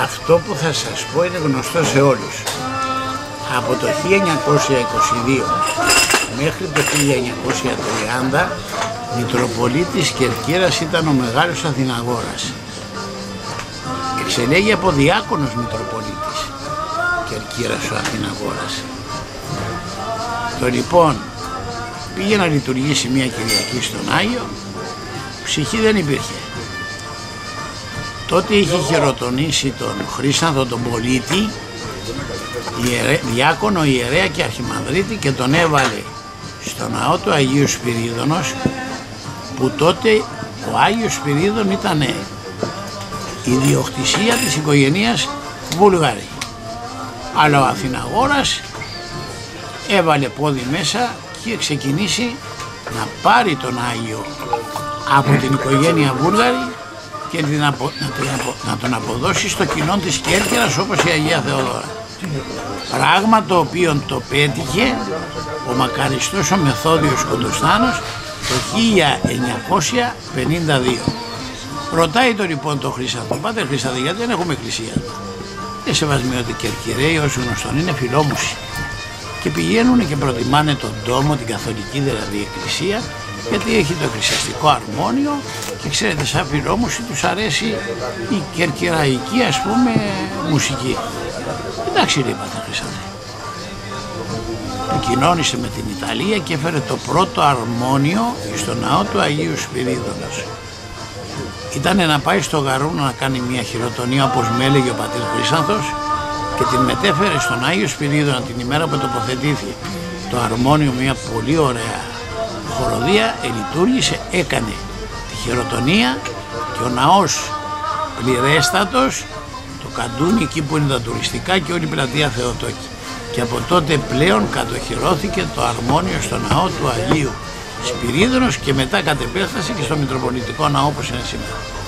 Αυτό που θα σας πω είναι γνωστό σε όλους. Από το 1922 μέχρι το 1930 Μητροπολίτης Κερκύρας ήταν ο Μεγάλος Αθηναγόρας. Εξελέγει από διάκονος Μητροπολίτης Κερκύρας ο Αθηναγόρας. Το λοιπόν πήγε να λειτουργήσει μια Κυριακή στον Άγιο, ψυχή δεν υπήρχε. Τότε είχε χειροτονήσει τον Χρήσανθο τον Πολίτη, διάκονο, ιερέα και αρχιμανδρίτη, και τον έβαλε στο ναό του Αγίου Σπυρίδωνος, που τότε ο Άγιος Σπυρίδων ήταν ιδιοκτησία της οικογένειας Βούλγαρη. Αλλά ο Αθηναγόρας έβαλε πόδι μέσα και είχε ξεκινήσει να πάρει τον Άγιο από την οικογένεια Βούλγαρη και να τον αποδώσει στο κοινό της Κέρκυρας, όπως η Αγία Θεοδόρα. Πράγμα το οποίο το πέτυχε ο μακαριστός ο Μεθόδιος Κοντοστάνος το 1952. Ρωτάει το λοιπόν το Χρήσανθο: πάτερ Χρήσανθε, γιατί δεν έχουμε εκκλησία? Σεβασμιότοι Κερκυραίοι, όσο γνωστόν, είναι φιλόμουσοι και πηγαίνουν και προτιμάνε τον τόμο, την καθολική δηλαδή εκκλησία, γιατί έχει το εκκλησιαστικό αρμόνιο και ξέρετε, σαν φιλόμουσοι τους αρέσει η κερκυραϊκή, ας πούμε, μουσική. Εντάξει, λέει πάτερ Χρήσανθε. Κοινώνησε με την Ιταλία και έφερε το πρώτο αρμόνιο στο ναό του Αγίου Σπυρίδωνος. Ήτανε να πάει στο Γαρούνα να κάνει μια χειροτονία, όπως με έλεγε ο πατήρ Χρήσανθος, και την μετέφερε στον Άγιο Σπυρίδωνα την ημέρα που τοποθετήθηκε το αρμόνιο, μια πολύ ωραία χοροδία, λειτουργήσε, έκανε τη χειροτονία και ο ναός πληρέστατος, το Καντούνι εκεί που είναι τα τουριστικά και όλη η πλατεία Θεοτόκη. Και από τότε πλέον κατοχυρώθηκε το αρμόνιο στο ναό του Αγίου Σπυρίδωνος και μετά κατ' επέκταση και στο Μητροπολιτικό Ναό όπως είναι σήμερα.